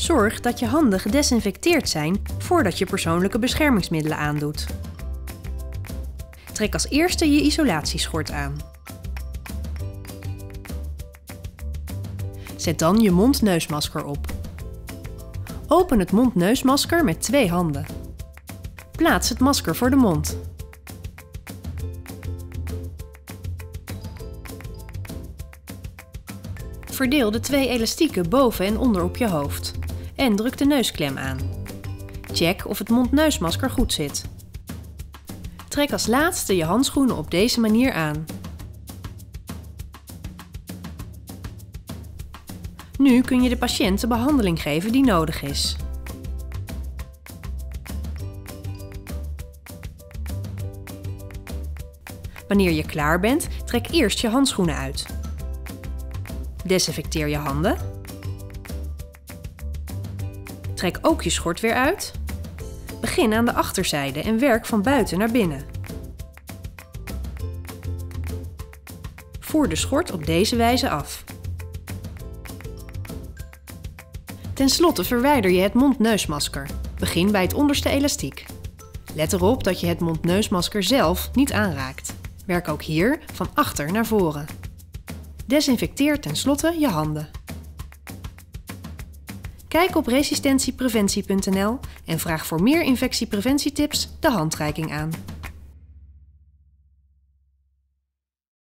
Zorg dat je handen gedesinfecteerd zijn voordat je persoonlijke beschermingsmiddelen aandoet. Trek als eerste je isolatieschort aan. Zet dan je mond-neusmasker op. Open het mond-neusmasker met 2 handen. Plaats het masker voor de mond. Verdeel de 2 elastieken boven en onder op je hoofd en druk de neusklem aan. Check of het mond-neusmasker goed zit. Trek als laatste je handschoenen op deze manier aan. Nu kun je de patiënt de behandeling geven die nodig is. Wanneer je klaar bent, trek eerst je handschoenen uit. Desinfecteer je handen. Trek ook je schort weer uit. Begin aan de achterzijde en werk van buiten naar binnen. Voer de schort op deze wijze af. Ten slotte verwijder je het mond-neusmasker. Begin bij het onderste elastiek. Let erop dat je het mond-neusmasker zelf niet aanraakt. Werk ook hier van achter naar voren. Desinfecteer ten slotte je handen. Kijk op resistentiepreventie.nl en vraag voor meer infectiepreventietips de handreiking aan.